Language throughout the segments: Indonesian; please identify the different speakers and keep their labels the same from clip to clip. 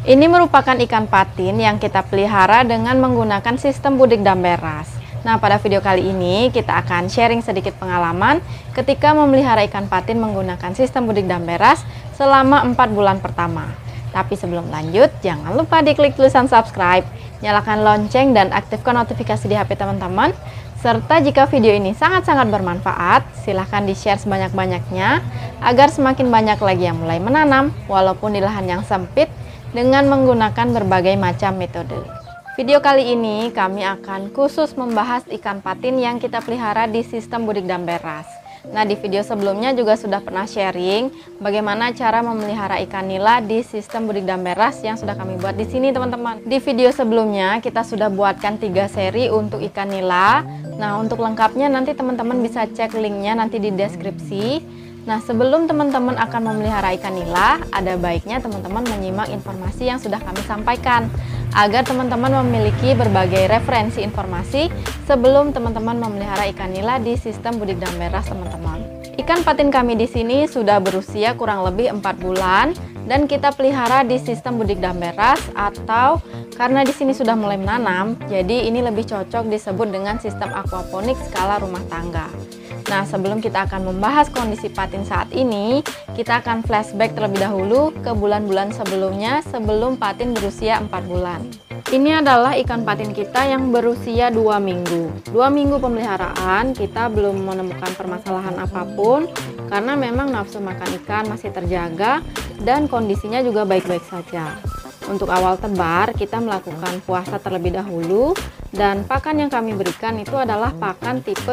Speaker 1: Ini merupakan ikan patin yang kita pelihara dengan menggunakan sistem budik dan beras. Nah, pada video kali ini kita akan sharing sedikit pengalaman ketika memelihara ikan patin menggunakan sistem budik dan beras selama 4 bulan pertama. Tapi sebelum lanjut, jangan lupa diklik tulisan subscribe, nyalakan lonceng dan aktifkan notifikasi di HP teman-teman. Serta jika video ini sangat-sangat bermanfaat, silahkan di-share sebanyak-banyaknya agar semakin banyak lagi yang mulai menanam walaupun di lahan yang sempit dengan menggunakan berbagai macam metode. Video kali ini kami akan khusus membahas ikan patin yang kita pelihara di sistem budik dan beras. Nah, di video sebelumnya juga sudah pernah sharing bagaimana cara memelihara ikan nila di sistem budik dan beras yang sudah kami buat di sini, teman-teman. Di video sebelumnya kita sudah buatkan 3 seri untuk ikan nila. Nah, untuk lengkapnya nanti teman-teman bisa cek linknya nanti di deskripsi. Nah, sebelum teman-teman akan memelihara ikan nila, ada baiknya teman-teman menyimak informasi yang sudah kami sampaikan agar teman-teman memiliki berbagai referensi informasi sebelum teman-teman memelihara ikan nila di sistem budik dan beras, teman-teman. Ikan patin kami di sini sudah berusia kurang lebih 4 bulan dan kita pelihara di sistem budik dan beras, atau karena di sini sudah mulai menanam, jadi ini lebih cocok disebut dengan sistem aquaponik skala rumah tangga. Nah, sebelum kita akan membahas kondisi patin saat ini, kita akan flashback terlebih dahulu ke bulan-bulan sebelumnya sebelum patin berusia 4 bulan. Ini adalah ikan patin kita yang berusia 2 minggu. 2 minggu pemeliharaan, kita belum menemukan permasalahan apapun karena memang nafsu makan ikan masih terjaga dan kondisinya juga baik-baik saja. Untuk awal tebar, kita melakukan puasa terlebih dahulu dan pakan yang kami berikan itu adalah pakan tipe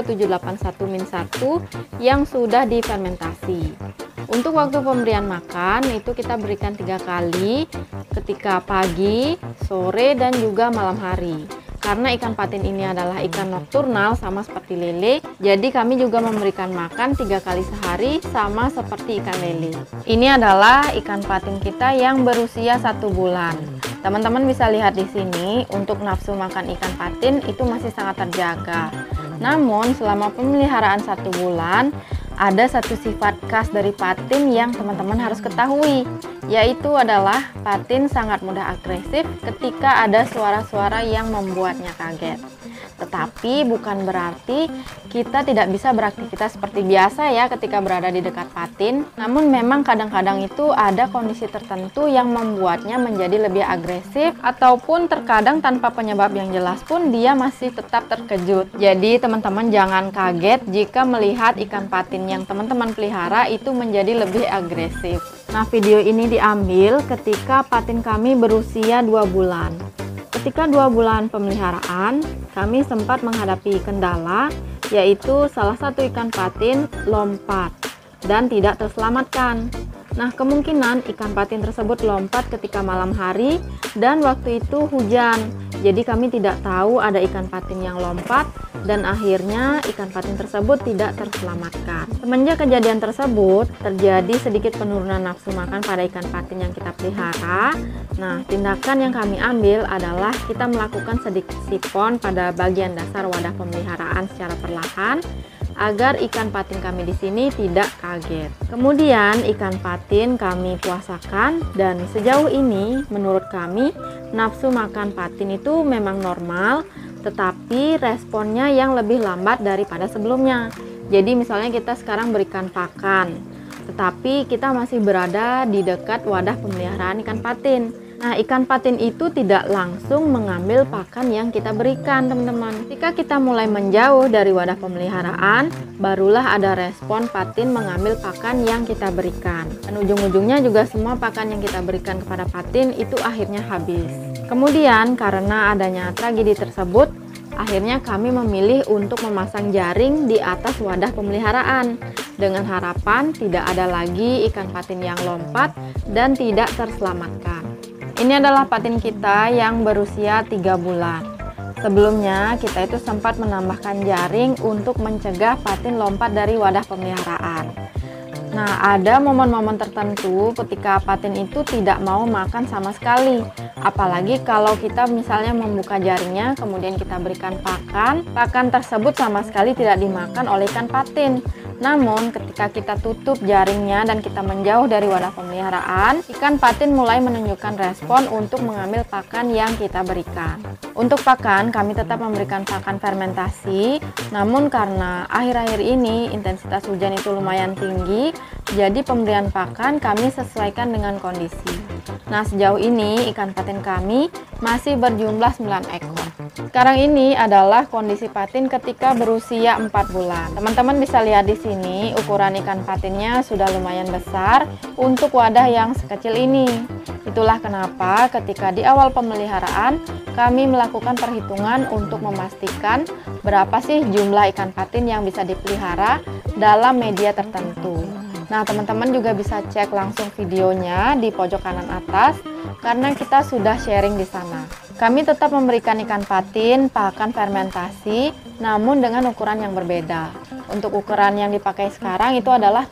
Speaker 1: 781-1 yang sudah difermentasi. Untuk waktu pemberian makan itu kita berikan 3 kali, ketika pagi, sore, dan juga malam hari. Karena ikan patin ini adalah ikan nokturnal sama seperti lele, jadi kami juga memberikan makan 3 kali sehari sama seperti ikan lele. Ini adalah ikan patin kita yang berusia 1 bulan. Teman-teman bisa lihat di sini, untuk nafsu makan ikan patin itu masih sangat terjaga. Namun selama pemeliharaan 1 bulan, ada satu sifat khas dari patin yang teman-teman harus ketahui, yaitu adalah patin sangat mudah agresif ketika ada suara-suara yang membuatnya kaget. Tetapi bukan berarti kita tidak bisa beraktivitas seperti biasa ya ketika berada di dekat patin. Namun memang kadang-kadang itu ada kondisi tertentu yang membuatnya menjadi lebih agresif, ataupun terkadang tanpa penyebab yang jelas pun dia masih tetap terkejut. Jadi teman-teman jangan kaget jika melihat ikan patin yang teman-teman pelihara itu menjadi lebih agresif. Nah, video ini diambil ketika patin kami berusia 2 bulan. Ketika 2 bulan pemeliharaan, kami sempat menghadapi kendala, yaitu salah satu ikan patin lompat dan tidak terselamatkan. Nah, kemungkinan ikan patin tersebut lompat ketika malam hari dan waktu itu hujan. Jadi kami tidak tahu ada ikan patin yang lompat dan akhirnya ikan patin tersebut tidak terselamatkan. Semenjak kejadian tersebut, terjadi sedikit penurunan nafsu makan pada ikan patin yang kita pelihara. Nah, tindakan yang kami ambil adalah kita melakukan sedikit sifon pada bagian dasar wadah pemeliharaan secara perlahan agar ikan patin kami di sini tidak kaget. Kemudian ikan patin kami puasakan dan sejauh ini menurut kami nafsu makan patin itu memang normal, tetapi responnya yang lebih lambat daripada sebelumnya. Jadi misalnya kita sekarang berikan pakan, tetapi kita masih berada di dekat wadah pemeliharaan ikan patin. Nah, ikan patin itu tidak langsung mengambil pakan yang kita berikan, teman-teman. Jika kita mulai menjauh dari wadah pemeliharaan, barulah ada respon patin mengambil pakan yang kita berikan. Dan ujung-ujungnya juga semua pakan yang kita berikan kepada patin itu akhirnya habis. Kemudian, karena adanya tragedi tersebut, akhirnya kami memilih untuk memasang jaring di atas wadah pemeliharaan dengan harapan tidak ada lagi ikan patin yang lompat dan tidak terselamatkan. Ini adalah patin kita yang berusia 3 bulan. Sebelumnya kita itu sempat menambahkan jaring untuk mencegah patin lompat dari wadah pemeliharaan. Nah, ada momen-momen tertentu ketika patin itu tidak mau makan sama sekali. Apalagi kalau kita misalnya membuka jaringnya, kemudian kita berikan pakan, pakan tersebut sama sekali tidak dimakan oleh ikan patin. Namun ketika kita tutup jaringnya dan kita menjauh dari wadah pemeliharaan, ikan patin mulai menunjukkan respon untuk mengambil pakan yang kita berikan. Untuk pakan, kami tetap memberikan pakan fermentasi, namun karena akhir-akhir ini intensitas hujan itu lumayan tinggi, jadi pemberian pakan kami sesuaikan dengan kondisi. Nah, sejauh ini ikan patin kami masih berjumlah 9 ekor. Sekarang ini adalah kondisi patin ketika berusia 4 bulan. Teman-teman bisa lihat di sini ukuran ikan patinnya sudah lumayan besar untuk wadah yang sekecil ini. Itulah kenapa ketika di awal pemeliharaan kami melakukan perhitungan untuk memastikan berapa sih jumlah ikan patin yang bisa dipelihara dalam media tertentu. Nah, teman-teman juga bisa cek langsung videonya di pojok kanan atas karena kita sudah sharing di sana. Kami tetap memberikan ikan patin pakan fermentasi namun dengan ukuran yang berbeda. Untuk ukuran yang dipakai sekarang itu adalah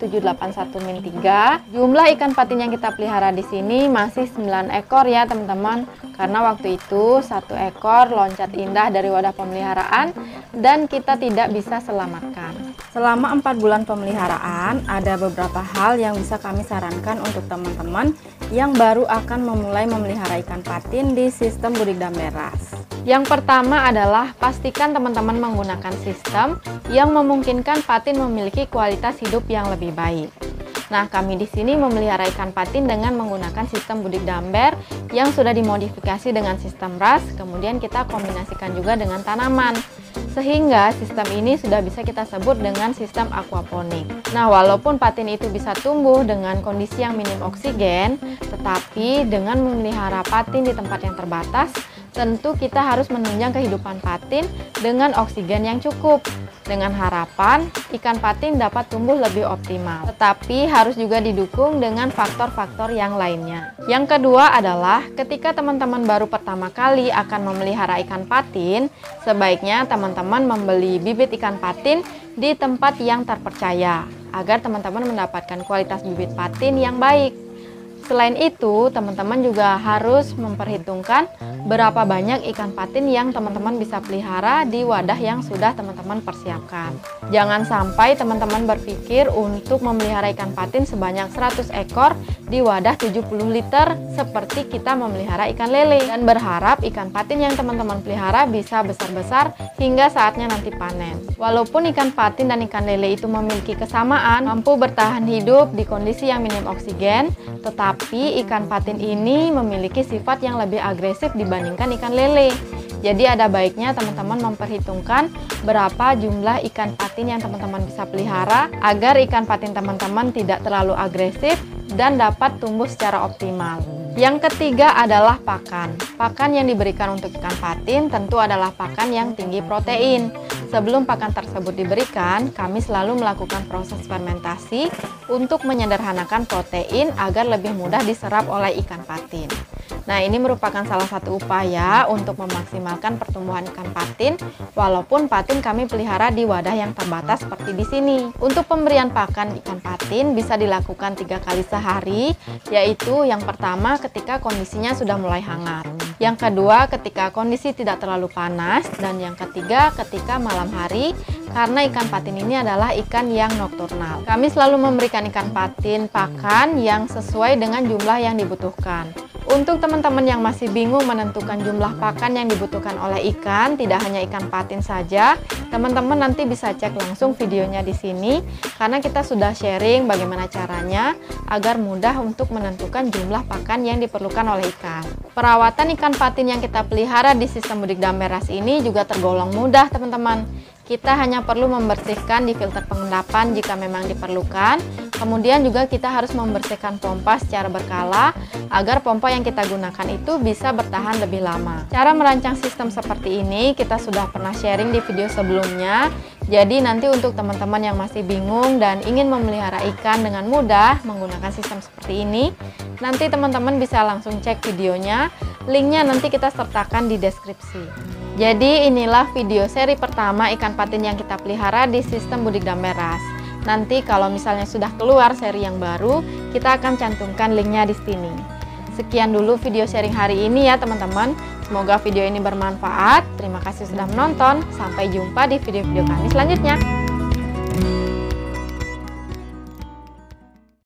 Speaker 1: 781-3. Jumlah ikan patin yang kita pelihara di sini masih 9 ekor ya teman-teman. Karena waktu itu 1 ekor loncat indah dari wadah pemeliharaan dan kita tidak bisa selamatkan. Selama 4 bulan pemeliharaan, ada beberapa hal yang bisa kami sarankan untuk teman-teman yang baru akan memulai memelihara ikan patin di sistem Budik Damberas. Yang pertama adalah pastikan teman-teman menggunakan sistem yang memungkinkan patin memiliki kualitas hidup yang lebih baik. Nah, kami di sini memelihara ikan patin dengan menggunakan sistem Budik Damber yang sudah dimodifikasi dengan sistem RAS, kemudian kita kombinasikan juga dengan tanaman. Sehingga sistem ini sudah bisa kita sebut dengan sistem aquaponik. Nah, walaupun patin itu bisa tumbuh dengan kondisi yang minim oksigen, tetapi dengan memelihara patin di tempat yang terbatas, tentu kita harus menunjang kehidupan patin dengan oksigen yang cukup. Dengan harapan ikan patin dapat tumbuh lebih optimal. Tetapi harus juga didukung dengan faktor-faktor yang lainnya. Yang kedua adalah ketika teman-teman baru pertama kali akan memelihara ikan patin, sebaiknya teman-teman membeli bibit ikan patin di tempat yang terpercaya agar teman-teman mendapatkan kualitas bibit patin yang baik. Selain itu, teman-teman juga harus memperhitungkan berapa banyak ikan patin yang teman-teman bisa pelihara di wadah yang sudah teman-teman persiapkan. Jangan sampai teman-teman berpikir untuk memelihara ikan patin sebanyak 100 ekor di wadah 70 liter seperti kita memelihara ikan lele dan berharap ikan patin yang teman-teman pelihara bisa besar-besar hingga saatnya nanti panen. Walaupun ikan patin dan ikan lele itu memiliki kesamaan, mampu bertahan hidup di kondisi yang minim oksigen, tetapi ikan patin ini memiliki sifat yang lebih agresif dibandingkan ikan lele. Jadi ada baiknya teman-teman memperhitungkan berapa jumlah ikan patin yang teman-teman bisa pelihara agar ikan patin teman-teman tidak terlalu agresif dan dapat tumbuh secara optimal. Yang ketiga adalah pakan. Pakan yang diberikan untuk ikan patin tentu adalah pakan yang tinggi protein. Sebelum pakan tersebut diberikan, kami selalu melakukan proses fermentasi untuk menyederhanakan protein agar lebih mudah diserap oleh ikan patin. Nah, ini merupakan salah satu upaya untuk memaksimalkan pertumbuhan ikan patin, walaupun patin kami pelihara di wadah yang terbatas seperti di sini. Untuk pemberian pakan ikan patin bisa dilakukan 3 kali sehari, yaitu yang pertama ketika kondisinya sudah mulai hangat, yang kedua ketika kondisi tidak terlalu panas, dan yang ketiga ketika malam hari, karena ikan patin ini adalah ikan yang nokturnal. Kami selalu memberikan ikan patin pakan yang sesuai dengan jumlah yang dibutuhkan. Untuk teman-teman yang masih bingung menentukan jumlah pakan yang dibutuhkan oleh ikan, tidak hanya ikan patin saja, teman-teman nanti bisa cek langsung videonya di sini karena kita sudah sharing bagaimana caranya agar mudah untuk menentukan jumlah pakan yang diperlukan oleh ikan. Perawatan ikan patin yang kita pelihara di sistem Budik Damberas ini juga tergolong mudah, teman-teman. Kita hanya perlu membersihkan di filter pengendapan jika memang diperlukan. Kemudian juga kita harus membersihkan pompa secara berkala agar pompa yang kita gunakan itu bisa bertahan lebih lama. Cara merancang sistem seperti ini kita sudah pernah sharing di video sebelumnya. Jadi nanti untuk teman-teman yang masih bingung dan ingin memelihara ikan dengan mudah menggunakan sistem seperti ini, nanti teman-teman bisa langsung cek videonya. Linknya nanti kita sertakan di deskripsi. Jadi inilah video seri pertama ikan patin yang kita pelihara di sistem Budik Damberas. Nanti kalau misalnya sudah keluar seri yang baru, kita akan cantumkan linknya di sini. Sekian dulu video sharing hari ini ya teman-teman. Semoga video ini bermanfaat. Terima kasih sudah menonton. Sampai jumpa di video-video kami selanjutnya.